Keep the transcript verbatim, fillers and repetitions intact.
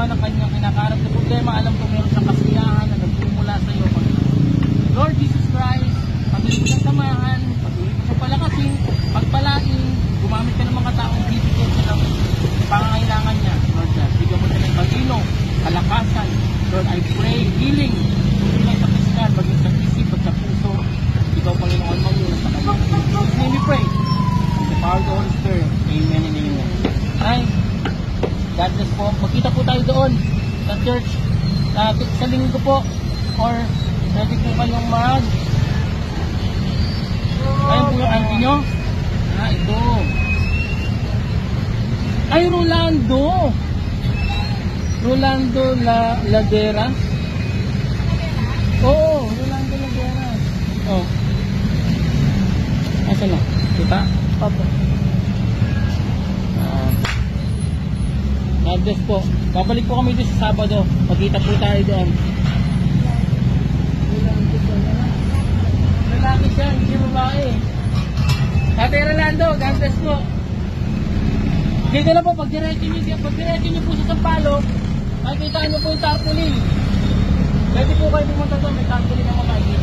man ang kanyang kinakarap na problema, alam ko meron siyang kasiyahan na nagmumula sa iyo, Panginoon. Lord Jesus Christ, patuloy mo siyang samahan, patuloy mo siyang palakasin, pagpalain, gumamit ka ng mga taong bibigyan sa ng pangangailangan niya. Lord God, bigyan mo siya ng talino, kalakasan. Lord, I pray, healing, hindi lang sa physical, maging sa isip, at sa puso. Ikaw, Panginoon, magmula sa kanya. In Jesus' name we pray. In the power of the Holy Spirit. Amen and amen. Ay, God bless po. Magkita po tayo doon sa church uh, sa linggo po, or pwede po kayong mag ayun po yung auntie nyo. Ah, ito. Ay, Rolando. Rolando La Laderas. Oo, Rolando Laderas. Oh. Asa na? Kita? Papa. Ah. God bless po. Babalik po kami doon sa Sabado. Magkita po tayo doon. Lalaki siya, hindi babae. Ate Rolando, God bless po. Dito na po, pag diretso nyo, pag diretso nyo po sa Sampalo, makikita nyo po yung tarpaulin. Pwede po kayo pumunta doon, may tarpaulin na makikita.